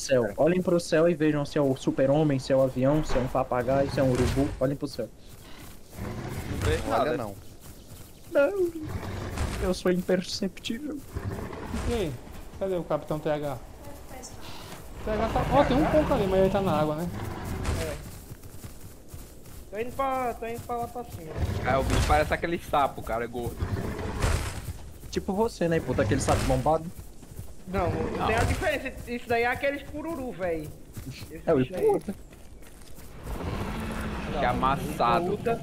céu. Olhem pro céu e vejam se é o super-homem, se é o avião, se é um papagaio, se é um urubu. Olhem pro céu. Não vejo Não nada. olha não. Não, eu sou imperceptível. E aí? Cadê o Capitão TH? TH tá... Ó, tem um pouco ali, mas ele tá na água, né? Tô indo pra lá pra cima. Cara, o bicho parece aquele sapo, cara, é gordo. Tipo você, né, puta? Aquele sapo bombado. Não, tem a diferença. Isso daí é aqueles pururu, velho. É o puta. Que amassado. Puta.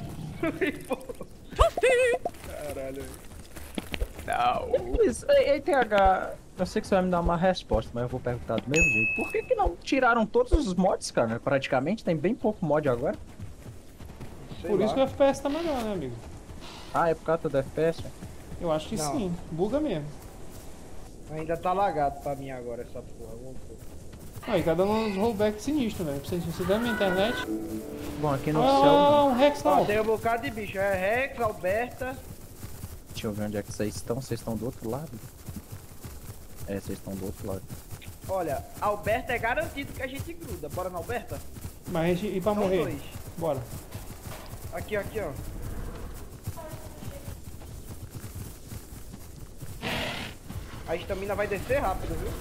Caralho. Não. Ei, TH, eu sei que você vai me dar uma resposta, mas eu vou perguntar do mesmo jeito. Por que não tiraram todos os mods, cara? Praticamente, tem bem pouco mod agora. Por isso que o FPS tá melhor, né, amigo? Ah, é por causa do FPS? Eu acho que Não. sim. Buga mesmo. Ainda tá lagado pra mim agora essa porra. Vamos ver. Aí, tá dando uns rollbacks sinistros, velho. Se você der minha internet... Bom, aqui no Ah, céu... um Rex lá, Ó, ó. tem um bocado de bicho. É Rex, Alberta. Deixa eu ver onde é que vocês estão. Vocês estão do outro lado? É, vocês estão do outro lado. Olha, Alberta é garantido que a gente gruda. Bora na Alberta? Mas a gente ir pra São morrer. dois. Bora. Aqui, aqui, ó. A estamina vai descer rápido, viu?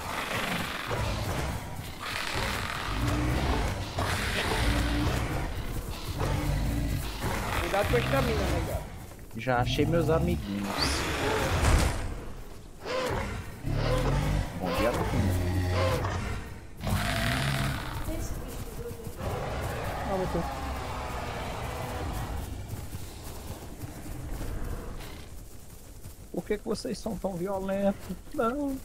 Cuidado com a estamina, né, cara? Já achei meus amiguinhos. Bom dia, amiguinho. Ah, meu Deus. Por que vocês são tão violentos? Não.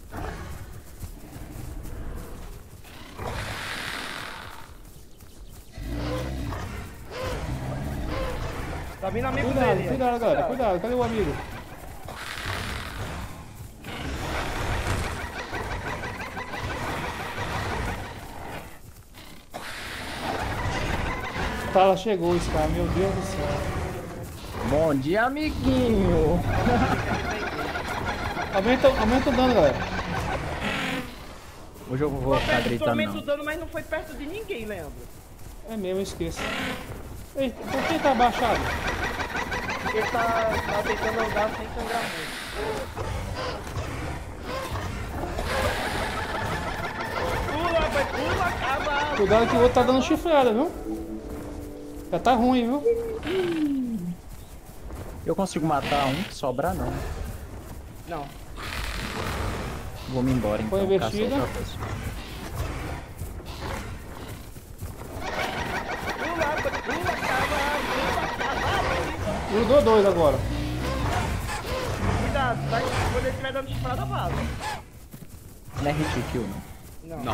Tá vindo amigo Cuidado, dele. cuidado, galera. Cuidado. Cadê o amigo? Tá, ela chegou, esse cara. Meu Deus do céu. Bom dia, amiguinho. Aumenta o dano, galera. Hoje eu vou ficar gritando, Aumento o não. dano, mas não foi perto de ninguém, Leandro. É mesmo, eu esqueço. Ei, por que tá abaixado? Ele tá tentando andar sem sangrar muito. Pula, vai, pula, cavalo. Cuidado que o outro tá dando chifrada, viu? Já tá ruim, viu? Eu consigo matar um que sobrar, não. Não. Vou me embora, então. Foi caçar investida. outra coisa. Pula, cavalo. Grudou dois agora. Cuidado, vai, quando ele estiver dando chifrada, vaza. Não é hit kill, não. Não. Não.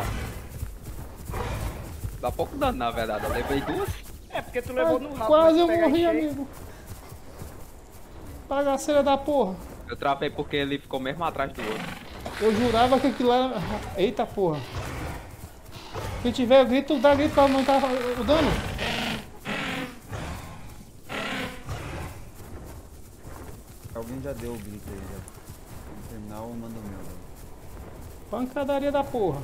Dá pouco dano, na verdade. Eu levei duas. É porque tu levou no Ai, rabo. quase mas eu tu pega morri, cheio. amigo. Bagaceira da porra. Eu travei porque ele ficou mesmo atrás do outro. Eu jurava que aquilo era... Eita porra. Se tiver grito, dá grito pra aumentar o dano. Alguém já deu o grito aí, já. No terminal, manda o meu. Velho. Pancadaria da porra.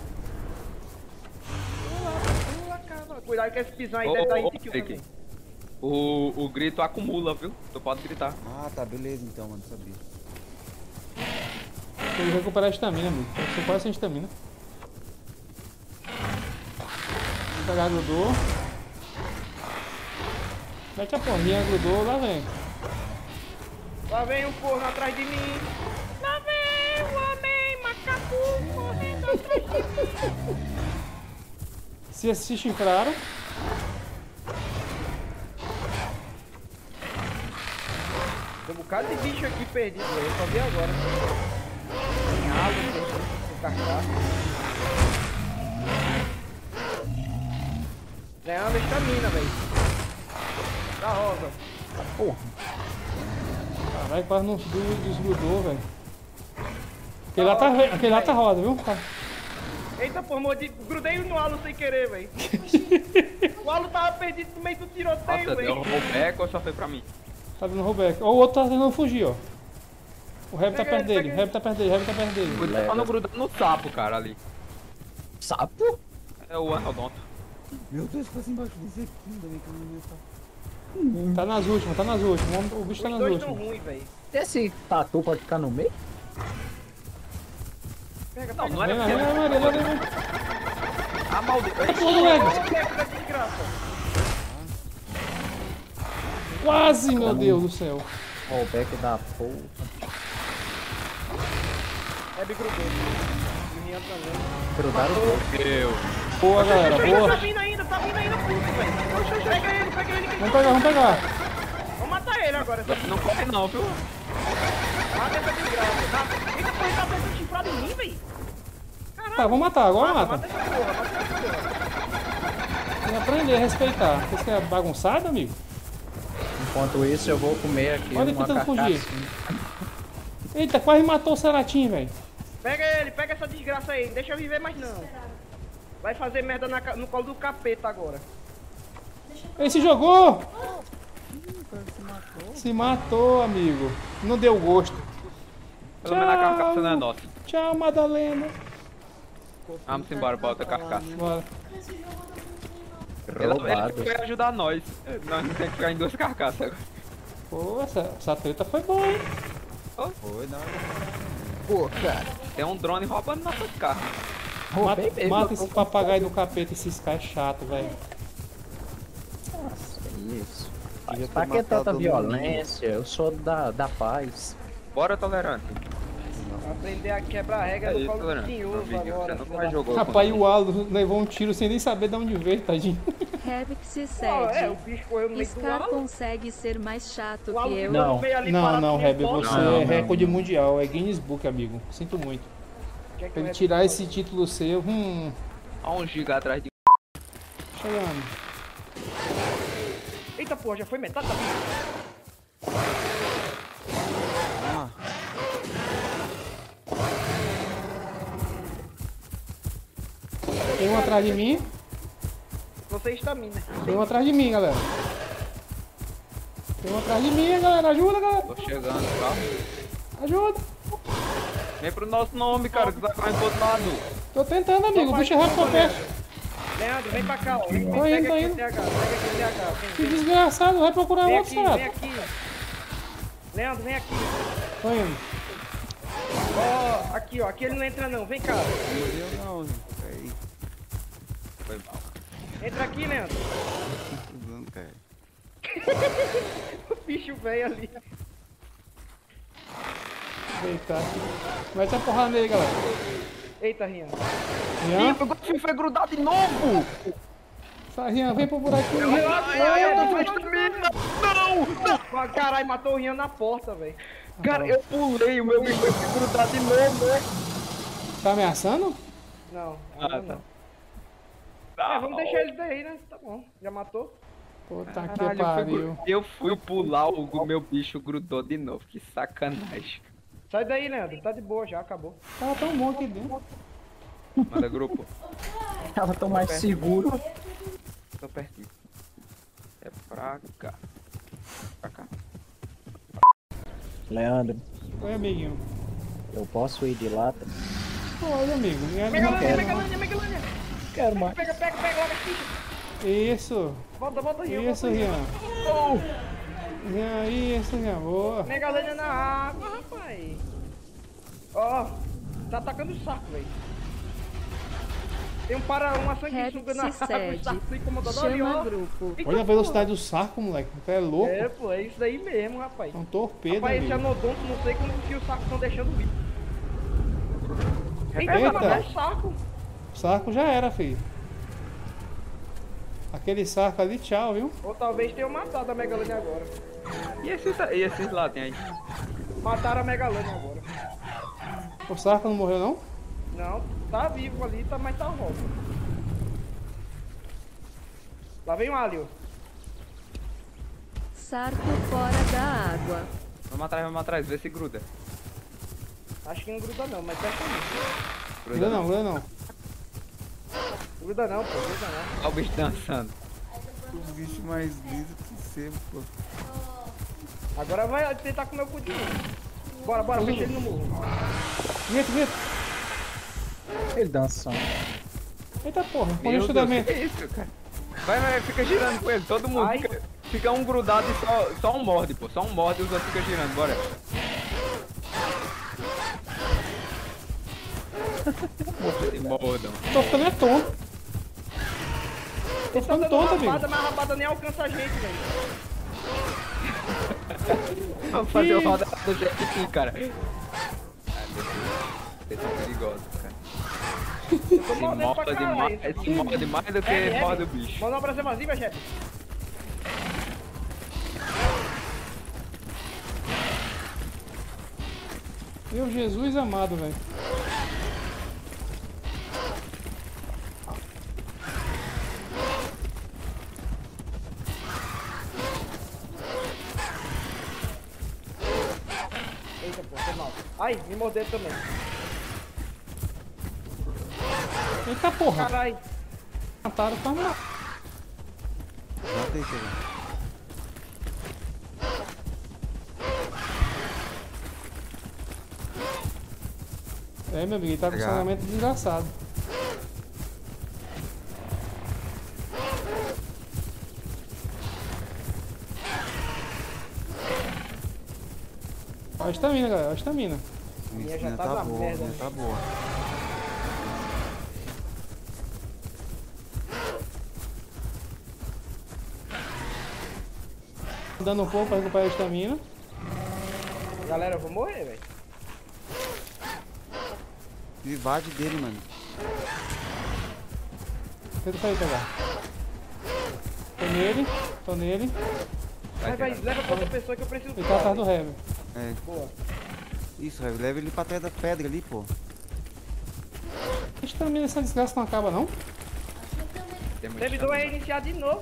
Pula, cavalo. Cuidado que esse pisão aí Ô, deve dar ô, hit kill Rick. também. O grito acumula, viu? Tu pode gritar. Ah, tá, beleza então, mano, sabia. Tem que recuperar a estamina, amigo. Eu sou quase sem estamina. Vou pegar, grudou. Mete a porrinha, grudou, lá vem. Lá vem um corno atrás de mim. Lá vem o homem macaco correndo atrás de mim. Se chifraram. Tem um bocado de bicho aqui perdido, eu só vi agora. Tem água, tem carcaça. Leandro, estamina, velho. Da rosa. Porra. Caralho, quase não desgrudou, velho. Aquele lá tá roda, viu? Tá. Eita, porra, mordi. Grudei no halo sem querer, velho. O halo tava perdido no meio do tiroteio, Nossa, deu velho. rollback ou só foi pra mim? Tá dando rollback. Ó, o outro tá tentando fugir, ó. O Reb tá Pega perto ele, dele, pega Reb tá perto dele, Reb tá perto dele. Cuidado pra não grudar no sapo, cara, ali. Sapo? É o Anodonto. Meu Deus, quase embaixo desse aqui, ainda bem que eu não ia estar. Tá nas últimas, tá nas últimas. O bicho tá Os nas dois tão últimas. ruins, velho. Esse tatu pode ficar no meio? Pega, Não, pega. não era Vem lá, porque... Maria, lá vem. A maldita... Porra do Ego. Olha o teco da desgraça. Quase, meu Deus do céu. Ó, o back da porra. É grudou. O Rian também. Grudaram o Deus. Boa, galera, Tá boa. vindo ainda, puto, velho. Pega ele, pega ele. Vamos pegar, vamos pegar. Vamos matar ele agora. Não corre não, viu? Mata essa desgraça. Eita, porra, tá pensando chifrado em mim, velho. Tá, vamos matar, agora mata. Mata essa porra, mata essa porra. Tem que aprender a respeitar. Vocês querem bagunçado, amigo? Enquanto isso, eu vou comer aqui Olha ele uma tentando carcaça. fugir. Eita, quase matou o Ceratinho, velho. Pega ele, pega essa desgraça aí. Não deixa eu viver mais não. Vai fazer merda no colo do capeta agora. Ele se jogou! Se matou, amigo. Não deu gosto. Pelo menos a carcaça não é nossa. Tchau, Madalena. Vamos embora pra outra carcaça. Bora. Ele Roubado. foi ajudar nós. Nós não temos que ficar em duas carcaças agora. Pô, essa treta foi boa, hein? Foi, não. Pô, cara. Tem um drone roubando nossas carros. Roubei mesmo. Mata esse papagaio do capeta, esses caras chato, velho. Nossa, isso. Devia ter Pra que matado tanta todo violência? Eu sou da paz. Bora, tolerante. Aprender a quebrar a regra É do isso, colo do tolerante. tinhoso Você agora. nunca mais jogou. Rapaz, e o Aldo levou um tiro sem nem saber de onde veio, tadinho. Revic se Não, cede. o bicho correu no meio do Scar lado. consegue ser mais chato O Alu que eu. ficou Não. no meio ali Não, parado não, que nem Heber, bosta. você Não, é não, recorde não. mundial, é Guinness Book, amigo. Sinto muito. Quer que Pra eu ele repita? tirar esse título seu, Olha um giga atrás de... chegando. Eita porra, já foi metade da vida. Ah, Tem um atrás de mim, Você está mina. tem um atrás de mim, galera. Tem um atrás de mim, galera. Ajuda, galera. Tô chegando, tá? Ajuda. Vem pro nosso nome, cara, que tá correndo pro outro lado. Tô tentando, amigo. O bicho é rápido pra perto. Leandro, vem pra cá, ó. Vem, Tô pega indo, aqui tô o TH, pega aqui o TH. Que Vem, desgraçado. Vai procurar vem outro, aqui, vem será? aqui. Leandro, vem aqui. Tô indo. Ó, aqui, ó. Aqui ele não entra não. Vem cá. eu não, gente. Peraí. Foi mal. Entra aqui, Leandro. Usando, cara. O bicho velho ali. Eita. Vai ter porrada nele, galera. Eita, Rian. Rian, O golfinho foi grudado de novo! sai, Rian. Vem pro buraquinho. Não! Caralho, matou o Rian na porta, velho. Cara, eu pulei, o meu bicho foi grudado de novo. Tá ameaçando? Não. Ah, não, tá. não. É, vamos deixar ele daí, né? Tá bom. Já matou? Puta que Caralho, pariu. eu fui pular, o meu bicho grudou de novo. Que sacanagem. Sai daí, Leandro. Tá de boa já, acabou. Tava tão bom aqui dentro. Manda grupo. Ela tão mais seguro. Tô pertinho. É pra cá. Pra cá. Leandro, Oi, amiguinho. eu posso ir de lata? Oi, amigo. Não Megalândia, quero, Megalândia, Megalândia. Quero mais. Pega logo as fichas. não. Isso. Volta, Rian. Isso, volta, Rian. Rian, isso, Rian. Boa. Megalândia na água, rapaz. Ó, tá atacando o saco, velho. Tem uma sanguessuga Revic na se água, o cede. saco incomodador ali, Chama ó. grupo. Eita, Olha a porra. velocidade do saco, moleque. Tu é louco. É, pô, é isso daí mesmo, rapaz. É um torpedo, Rapaz, esse amigo. anodonto, não sei como que os sacos estão deixando vir. Eita, Eita. vai matar o saco. O saco já era, filho. Aquele saco ali, tchau, viu? Ou talvez tenham matado a Megalândia agora. E esses lá tem aí? Mataram a Megalândia agora. O saco não morreu, não? Não, tá vivo ali, mas tá roto. Lá vem o Alio. Sarco fora da água. Vamos atrás, vê se gruda. Acho que não gruda não, mas fecha aí. Gruda não, gruda não. Gruda não, pô, gruda não. Olha o bicho dançando. Os bichos mais lisos que sempre, pô. Agora vai tentar comer o cu de novo. Bora, fecha ele no murro. Grito. Ele dançando. Eita porra, põe Meu o Deus, estudamento. que é isso, cara? Vai, fica girando com ele, todo mundo. Ai. Fica um grudado e só um morde, pô. Só um morde e os outros ficam girando, bora. Se mordam. Tô ficando é tonto. Tô Eles tão ficando dando tonto, amigo. rabada, mas a rabada nem alcança a gente, velho. Vamos fazer o roda do jet aqui, cara. Ai, meu Deus. Vocês são perigosos, cara. Eu tô Se mordendo pra caralho. morde mais do que morde o bicho. Manda uma pra cima assim, meu chefe. Meu Jesus amado, velho. Eita, pô, foi mal. Ai, me morderam também. Eita porra. Caralho. Mataram pra matar. Mata aí, Kevin. É, meu amigo, ele tá com Legal. sangramento desgraçado. Ó a estamina, galera, ó a estamina. Minha Minha já já tá tá na boa, merda, minha né? tá boa. Dando um pouco pra recuperar a estamina. Galera, eu vou morrer, velho. Invade dele, mano. Tenta sair, pegar. Tô nele. Vai, leva pra outra pessoa que eu preciso. Ele tá atrás do Heavy. É. Boa. Isso, velho. Leva ele pra trás da pedra ali, pô. A estamina dessa desgraça não acaba, não? Tem muito Servidor chão. é reiniciar de novo.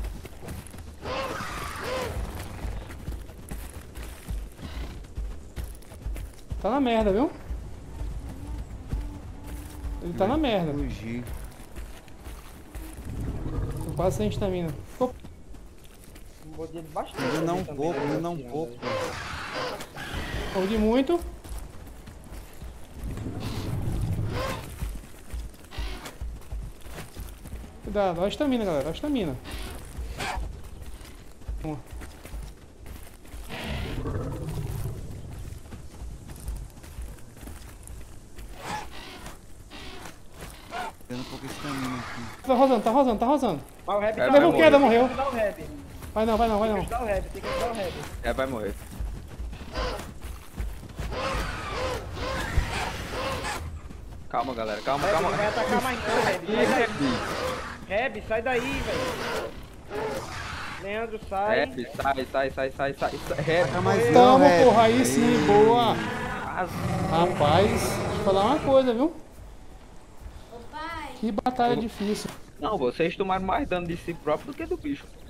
Tá na merda, viu? Ele tá na merda. Fugir. Tô quase sem estamina. Ficou Mordei bastante. Ele não um também, pouco, né, ele não um tirando, pouco. velho. perdi muito. Cuidado, ó a estamina, galera, ó a estamina. Tendo um pouco esse caminho aqui. Tá rosando. Mas o Rap Vai, tá vai Levou morrer. queda, morreu. Tem que ajudar o Rap. Vai não. Tem que ajudar o Rap, tem que ajudar o Rap. É, vai morrer. Calma, galera. Calma. Rap, ele vai atacar mais não, Rap. Ih, Sai daí. Rap. Rap, sai daí, velho. Leandro, sai. Rap, sai. Rap. Taca mais não, Tamo, Rap. porra, aí sim, boa. Quase. Rapaz, deixa eu falar uma coisa, viu? Que batalha difícil. Não, vocês tomaram mais dano de si próprio do que do bicho.